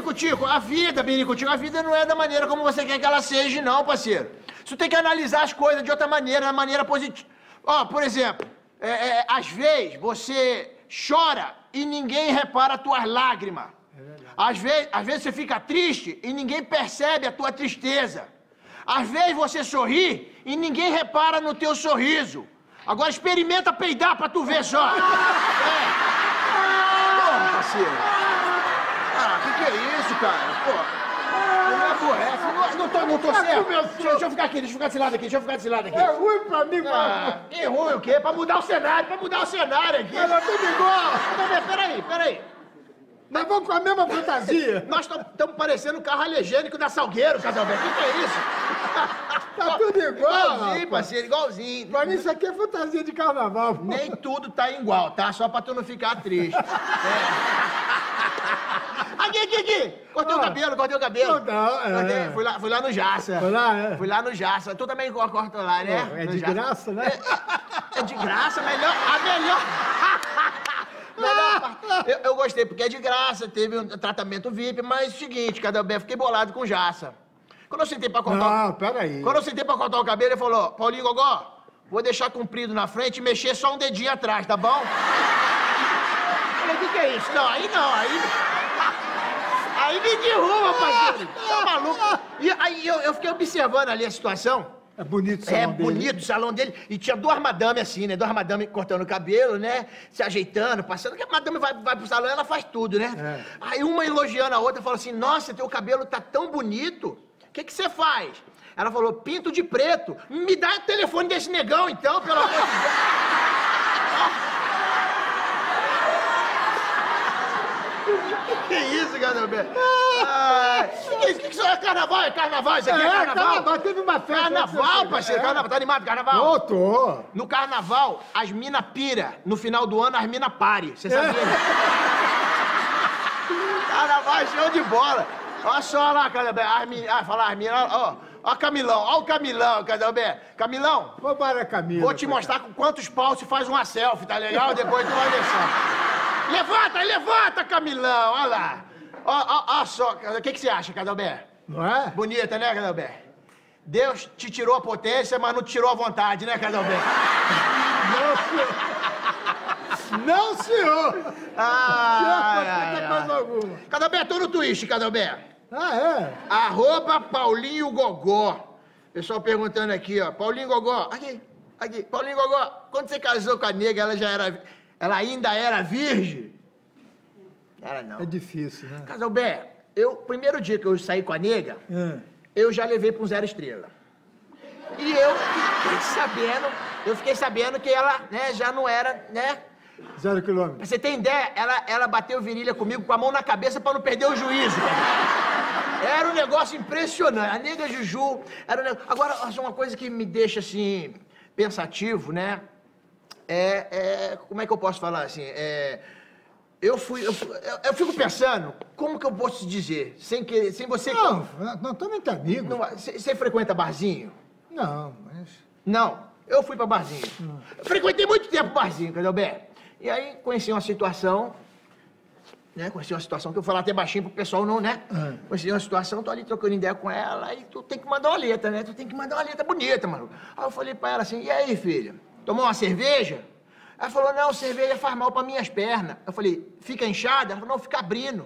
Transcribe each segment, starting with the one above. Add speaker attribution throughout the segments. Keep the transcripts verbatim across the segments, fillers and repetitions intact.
Speaker 1: Biricutico, a vida, Biricutico, a vida não é da maneira como você quer que ela seja, não, parceiro. Você tem que analisar as coisas de outra maneira, da maneira positiva. Ó, por exemplo, é, é, às vezes você chora e ninguém repara as tuas lágrimas. Às vezes, às vezes você fica triste e ninguém percebe a tua tristeza. Às vezes você sorri e ninguém repara no teu sorriso. Agora experimenta peidar pra tu ver só. É. Porra, parceiro. Ah, que que é isso, cara? Porra. Não me aborrece. Não, não tô, não tô certo. Deixa, deixa eu ficar aqui, deixa eu ficar desse lado aqui, deixa eu ficar desse lado aqui.
Speaker 2: É ruim pra mim,
Speaker 1: ah, mano. Que ruim o quê? Pra mudar o cenário, pra mudar o cenário aqui.
Speaker 2: Mas nós estamos igual.
Speaker 1: Peraí, peraí.
Speaker 2: Nós vamos com a mesma fantasia.
Speaker 1: Nós estamos parecendo o carro alegênico da Salgueiro, Casalberto. O que, que é isso?
Speaker 2: Tá tudo igual,
Speaker 1: Igualzinho,
Speaker 2: rapaz.
Speaker 1: parceiro, igualzinho.
Speaker 2: Pra mim isso aqui é fantasia de carnaval. Pô.
Speaker 1: Nem tudo tá igual, tá? Só pra tu não ficar triste. É. Aqui, aqui, aqui. Cortei ah, o cabelo, cortei o cabelo.
Speaker 2: Não, é.
Speaker 1: Cortei, fui, lá, fui lá no Jaça.
Speaker 2: Foi lá, é?
Speaker 1: Fui lá no Jaça. Tu também corta lá, né?
Speaker 2: É, é
Speaker 1: no
Speaker 2: de
Speaker 1: Jaça.
Speaker 2: graça, né?
Speaker 1: É, é de graça, melhor, a melhor... melhor eu, eu gostei, porque é de graça, teve um tratamento V I P, mas é o seguinte, Cadelberto, fiquei bolado com o Jaça. Quando eu sentei pra cortar...
Speaker 2: Não,
Speaker 1: o...
Speaker 2: peraí.
Speaker 1: Quando eu sentei pra cortar o cabelo, ele falou, Paulinho Gogó, vou deixar comprido na frente e mexer só um dedinho atrás, tá bom? Eu falei, o que que é isso? Não, aí não, aí... Aí me derruba, parceiro. Tá maluco? E aí eu, eu fiquei observando ali a situação.
Speaker 2: É bonito o salão
Speaker 1: É
Speaker 2: dele.
Speaker 1: bonito o salão dele. E tinha duas madames assim, né? Duas madames cortando o cabelo, né? Se ajeitando, passando. Porque a madame vai, vai pro salão e ela faz tudo, né?
Speaker 2: É.
Speaker 1: Aí uma elogiando a outra, falou assim, nossa, teu cabelo tá tão bonito. O que que você faz? Ela falou, pinto de preto. Me dá o telefone desse negão, então, pelo amor de Deus. Que isso, Gadelberto? Ah, que que é isso? Que que isso é carnaval? É carnaval? Isso aqui é,
Speaker 2: É,
Speaker 1: carnaval?
Speaker 2: carnaval, teve uma festa.
Speaker 1: Carnaval, parceiro.
Speaker 2: É.
Speaker 1: Carnaval. Tá animado, carnaval?
Speaker 2: Tô, tô.
Speaker 1: No carnaval, as mina pira. No final do ano, as mina pare. Você sabia?
Speaker 2: É.
Speaker 1: Carnaval é show de bola. Olha só lá, Cadelberto. As meninas... Ah, falar as meninas... Ó, ó, Camilão. Ó o Camilão, Cadelberto. Camilão,
Speaker 2: Vambora, Camila.
Speaker 1: vou te mostrar com quantos pau se faz uma selfie, tá legal? Depois tu vai deixar. Levanta, levanta, Camilão. Olha lá. Ó, ó, ó só. O que que você acha, Cadelberto?
Speaker 2: Não é?
Speaker 1: Bonita, né, Cadelberto? Deus te tirou a potência, mas não te tirou a vontade, né, Cadelberto?
Speaker 2: Não, senhor. Não, senhor.
Speaker 1: Ah,
Speaker 2: Não coisa alguma.
Speaker 1: Cadelberto, tô no Twitch, Cadelberto.
Speaker 2: Ah, é?
Speaker 1: Arroba Paulinho Gogó. Pessoal perguntando aqui, ó. Paulinho Gogó. Aqui, aqui. Paulinho Gogó, quando você casou com a nega, ela já era... Ela ainda era virgem? Era não.
Speaker 2: É difícil, né?
Speaker 1: Cadelberto, eu... Primeiro dia que eu saí com a nega,
Speaker 2: É.
Speaker 1: eu já levei pra um zero estrela. E eu fiquei sabendo... Eu fiquei sabendo que ela, né, já não era, né...
Speaker 2: Zero
Speaker 1: Pra
Speaker 2: quilômetro.
Speaker 1: você ter ideia, ela, ela bateu virilha comigo com a mão na cabeça pra não perder o juízo. Era um negócio impressionante. A nega Juju era um negócio... Agora, uma coisa que me deixa, assim, pensativo, né? É, é... Como é que eu posso falar, assim? É... Eu fui... Eu, fui- eu, eu fico pensando, como que eu posso te dizer? Sem, que, sem você...
Speaker 2: Não, nós estamos entre amigos.
Speaker 1: Não, Você você frequenta barzinho?
Speaker 2: Não, mas...
Speaker 1: Não, eu fui pra barzinho. Eu frequentei muito tempo barzinho, Cadelberto. E aí conheci uma situação, né? Conheci uma situação que eu vou falar até baixinho pro pessoal não, né?
Speaker 2: É.
Speaker 1: Conheci uma situação, tô ali trocando ideia com ela, e tu tem que mandar uma letra, né? Tu tem que mandar uma letra bonita, mano. Aí eu falei pra ela assim, e aí, filha? Tomou uma cerveja? Ela falou, não, cerveja faz mal pra minhas pernas. Eu falei, fica inchada? Ela falou, não, fica abrindo.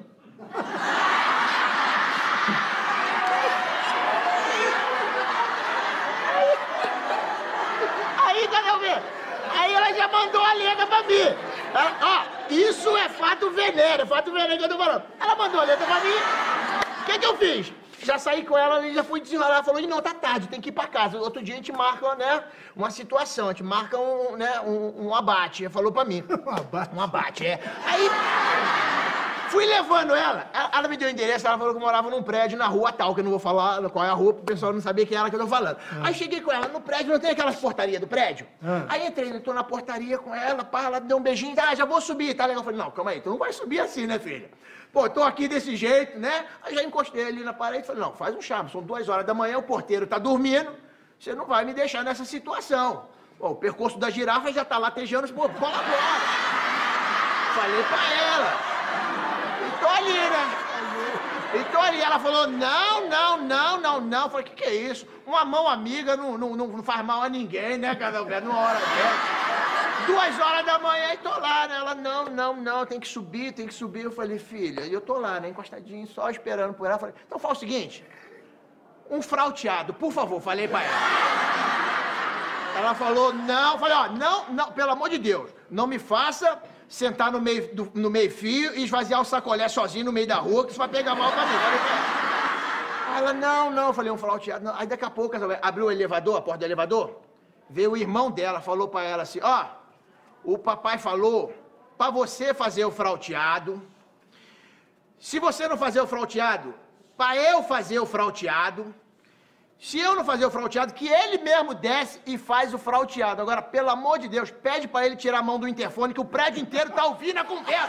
Speaker 1: Aí, Cadelberto, aí ela já mandou a letra pra mim. Ela, ó, isso é fato venéreo, é fato venéreo que eu tô falando. Ela mandou a letra pra mim, o que que eu fiz? Já saí com ela e já fui desenrolar. Ela falou, não, tá tarde, tem que ir pra casa. Outro dia a gente marca, né, uma situação, a gente marca um, né, um, um abate. Ela falou pra mim.
Speaker 2: Um abate?
Speaker 1: Um abate, é. Aí, fui levando ela. ela. Ela me deu o endereço, ela falou que morava num prédio na rua tal, que eu não vou falar qual é a rua, pro pessoal não saber quem era que eu tô falando. Aí cheguei com ela, no prédio, não tem aquelas portarias do prédio?
Speaker 2: Ah.
Speaker 1: Aí entrei, tô na portaria com ela, pá, ela deu um beijinho, ah, já vou subir, tá legal? Eu falei, não, calma aí, tu não vai subir assim, né, filha? Pô, tô aqui desse jeito, né? Aí já encostei ali na parede e falei, não, faz um charme, são duas horas da manhã, o porteiro tá dormindo, você não vai me deixar nessa situação. Pô, o percurso da girafa já tá latejando, pô, colabora. Falei pra ela. E tô ali, né? Então ali ela falou, não, não, não, não, não. Eu falei, o que, que é isso? Uma mão amiga não, não, não faz mal a ninguém, né, Cadalberto? Numa hora dessa. Duas horas da manhã e tô lá, né? Ela, não, não, não, tem que subir, tem que subir. Eu falei, filha, e eu tô lá, né, encostadinho, só esperando por ela. Eu falei, então fala o seguinte, um frauteado, por favor, falei pra ela. Ela falou, não, eu falei, ó, não, não, pelo amor de Deus, não me faça sentar no meio, do, no meio fio e esvaziar o sacolé sozinho no meio da rua, que isso vai pegar mal pra mim. Falei pra ela. Aí ela, não, não, eu falei, um frauteado, não. Aí daqui a pouco, abriu o elevador, a porta do elevador, veio o irmão dela, falou pra ela assim, ó, o papai falou pra você fazer o frauteado, se você não fazer o frauteado, pra eu fazer o frauteado, se eu não fazer o frauteado, que ele mesmo desce e faz o frauteado. Agora, pelo amor de Deus, pede pra ele tirar a mão do interfone, que o prédio inteiro tá ouvindo a conversa.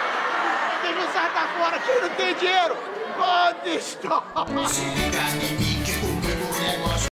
Speaker 1: Deixa eu sair pra fora, aqui não tem dinheiro. Conta história.